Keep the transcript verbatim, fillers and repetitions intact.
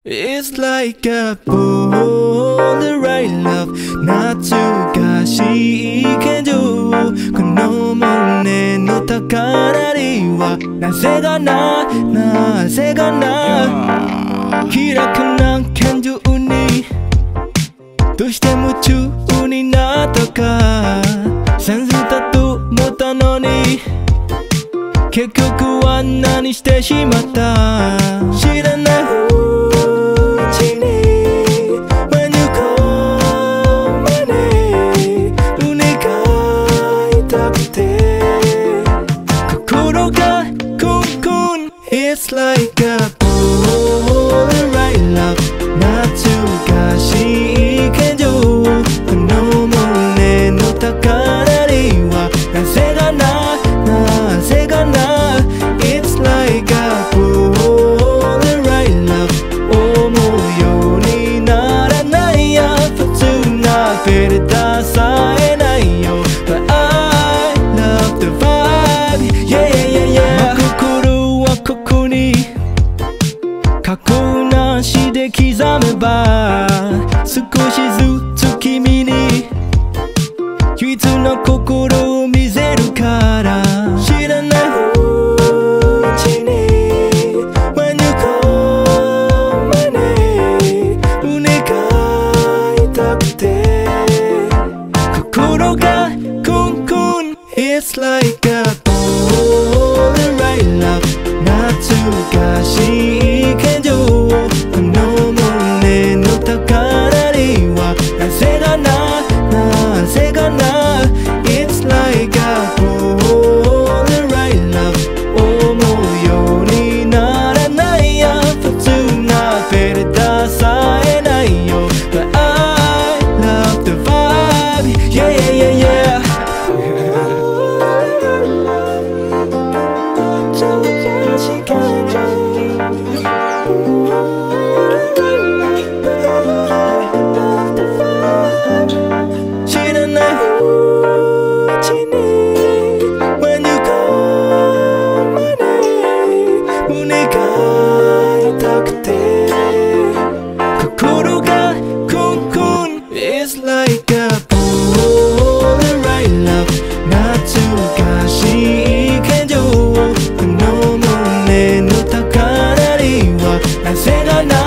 It's like a Polaroid love 懐かしいけどこの胸の高鳴りはなぜかななぜかな開かな拳銃にどうして夢中になったかセンスだと思ったのに結局は何してしまった知らないうちに When you call my name 胸が痛くて心がクンクン It's like a Polaroid love 懐かしいけどこの胸の高鳴りはなぜかななぜかな It's like a Polaroid love 思うようにならないや普通なフィルターさえないよ But I love the vibe Yeah yeah yeah yeah 心はここに過去なしで刻めば少しずつ君に唯一の心を見せるから知らないうちに When you call my name 胸が痛くて心がクンクン It's like a Polaroid love 懐かしいけどこの胸の高鳴りはなぜかななぜかな It's like a Polaroid love 思うようにならないや普通なフィルターさえないよ But I love the vibe Yeah yeah yeah yeah 知らないうちに When you call my name 胸が痛くて心がクンクン It's like a Polaroid love 懐かしいけどこの胸の高鳴りはなぜかな